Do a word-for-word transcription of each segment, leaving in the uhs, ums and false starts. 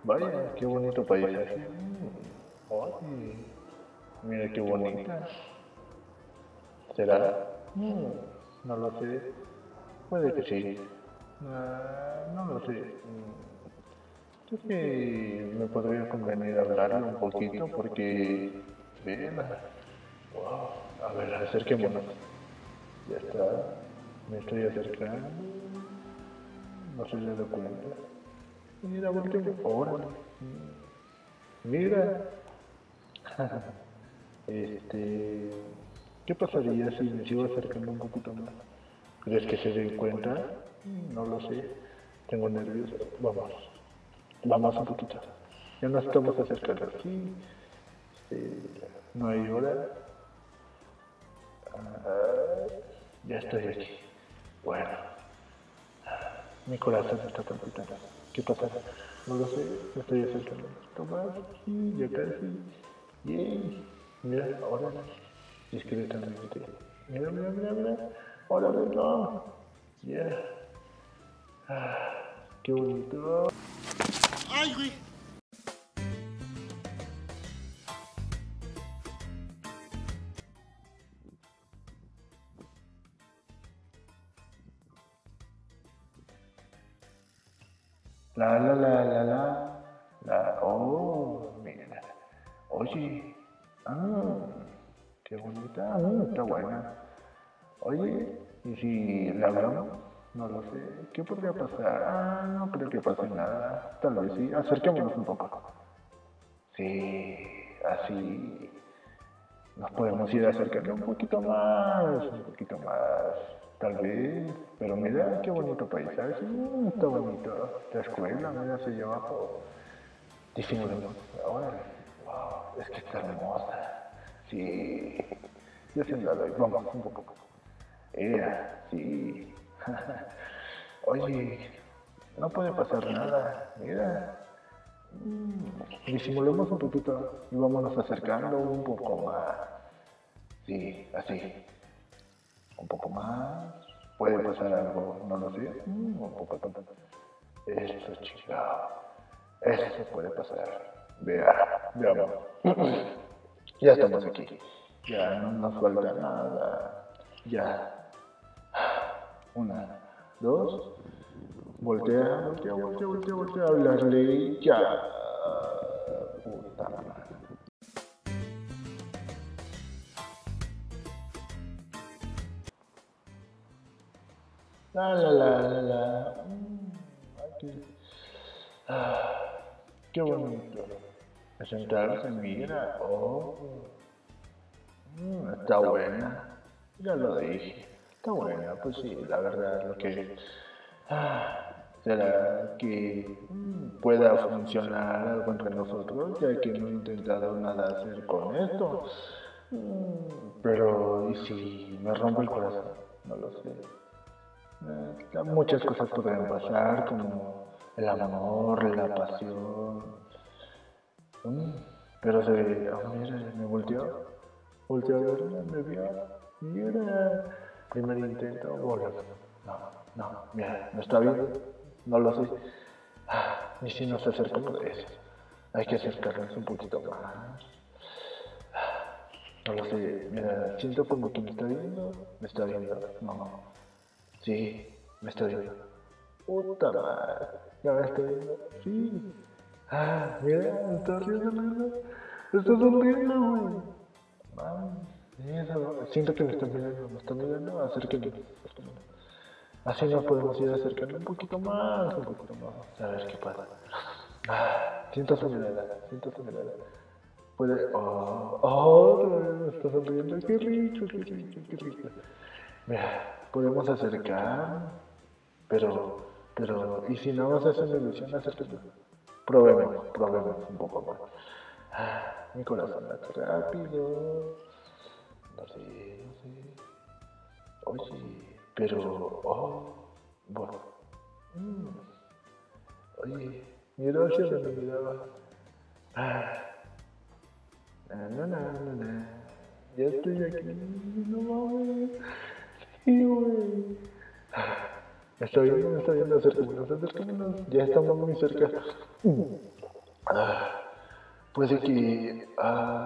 Vaya, qué bonito paisaje. Mm, oye, mira qué bonita. ¿Será? Mm, no lo sé. Puede que sí. Ah, no lo sé. Mm, creo que me podría convenir hablarle un poquito porque... Vela. Wow. A ver, acerquémonos. Ya está. Me estoy acercando. No se le da cuenta. Mira, volteemos. Órale. Mira. Este. ¿Qué pasaría si me sigo acercando un poquito más? ¿Crees que se den cuenta? No lo sé. Tengo nervios. Vamos. Vamos un poquito. Ya nos estamos acercando. Sí. Este, no hay hora. Ah, ya estoy aquí. Bueno, mi corazón está palpitando. ¿Qué pasa? No lo sé. Me estoy acercando un poquito más. Sí, ya casi. Yay. Mira, ahora discretamente. Mira, mira, mira, mira. Ahora no. Yeah. Ah, qué bonito. ¡Ay, güey! La, la, la, la, la. La. Oh, mira. Oye. Ah, qué bonita. Ah, está buena. Oye, ¿y si la hablamos? No lo sé. ¿Qué podría pasar? Ah, no creo que pase nada. Tal vez sí. Acerquémonos un poco. Sí, así nos podemos ir acercando un poquito más, un poquito más, tal vez. Pero mira qué bonito paisaje. Mm, está bonito. La escuela, mira hacia allá abajo. Disimulemos. Ahora, wow, es que está hermosa. Sí, yo sí la doy. Vamos, un poco. Ea, sí. Oye, no puede pasar nada. Mira. Mm, disimulemos un poquito y vámonos acercando un poco más. Sí, así. Un poco más. Puede pasar algo, no lo sé. Mm, un poco tanto. Eso, chica. Eso puede pasar. Vea, veamos. Ya estamos aquí. Ya no nos falta nada. Ya. Una, dos. Voltea, voltea, voltea, voltea, voltea. Hablarle y ya. Puta madre. La, la, la, la, la. Mm, ay, qué, ah, qué bonito. Sentarse, mira. Oh, mm, está buena. Ya lo dije. Está buena, pues sí, la verdad, lo que... Ah, ¿será que mm, pueda funcionar algo entre nosotros, ya que no he intentado nada hacer con esto? Mm, pero, ¿y si me rompe el corazón? No lo sé. Eh, muchas cosas podrían pasar, como el amor, la pasión. Mm, pero se... Oh, mira, me volteó. Volteó a verme, me vio. Mira. Primer intento, bola. No, no, mira, no está viendo. No lo sé. Ah, y si nos acercamos de eso. Hay que acercarnos un poquito más. No lo sé, mira, siento como que me está viendo. Me está viendo. No. Sí, me está viendo. Puta madre. Ya me está viendo. Sí. Ah, mira, me está riendo, riendo. Me está sonriendo, güey. Mami, eso. Siento que me está mirando, me está mirando. Acérquenme. Así nos podemos ir acercando un poquito más, un poquito más. A ver qué pasa. Ah, siento su mirada, siento su mirada. Puede. Oh, oh, me está sonriendo. Qué rico, qué rico, qué rico. Mira, podemos acercar, pero, pero, ¿y si no vas a hacer una ilusión, acércate? Probemos, probemos un poco más. Ah, mi corazón late rápido. No sé, no sé. Oye, pero, oh, bueno. Mm, oye, mira hacia donde miraba. Ah, na, na, na, na, na. Ya estoy aquí. No mames. Sí, güey. Me está viendo, me está viendo. Acercémonos, acercémonos. Ya estamos muy cerca. Mm. Ah, puede que... Ah...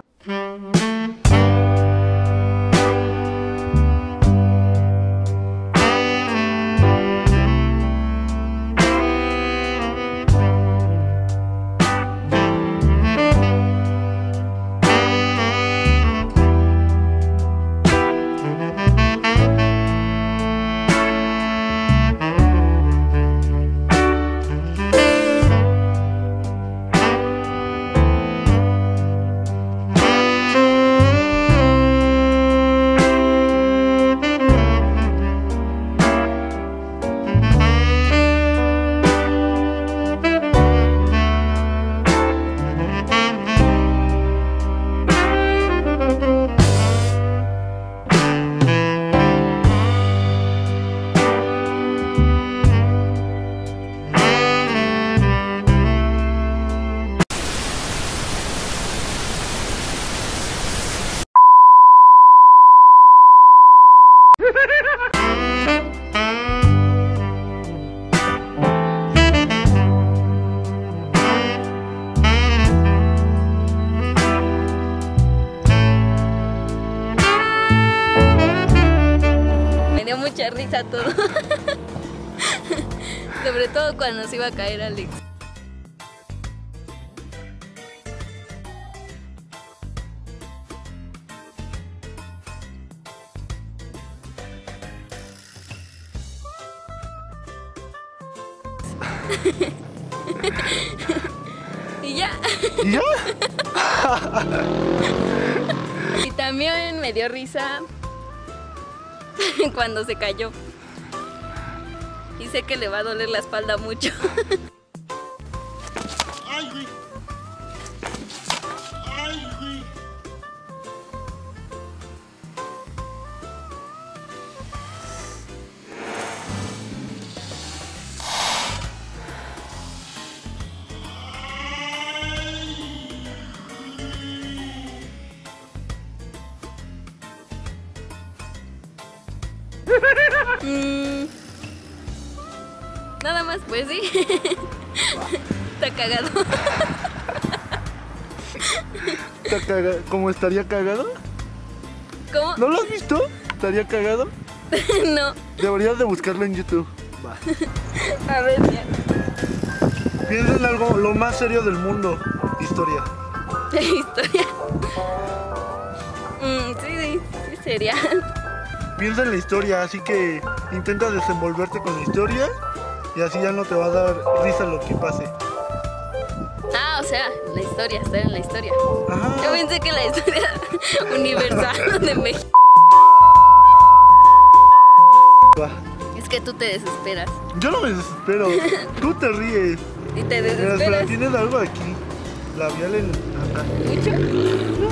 Me dio mucha risa todo. Sobre todo cuando se iba a caer Alex. Y ya. ¿Y ya? Y también me dio risa cuando se cayó. Y sé que le va a doler la espalda mucho. Ay, güey. Ay, güey. Mm, nada más, pues sí. Está cagado. ¿Está caga- ¿Cómo estaría cagado? ¿Cómo? ¿No lo has visto? ¿Estaría cagado? No. Deberías de buscarlo en YouTube. Va. A ver, ya. Piensa en algo, lo más serio del mundo. Historia. Historia. Mm, sí, sí, sí sería. Piensa en la historia, así que intenta desenvolverte con la historia y así ya no te va a dar risa lo que pase. Ah, o sea, la historia, estar en la historia. Ajá. Yo pensé que la historia universal de México. Va. Es que tú te desesperas. Yo no me desespero, tú te ríes. Y te Mira, espera, desesperas tienes algo aquí, labial en acá. mucho.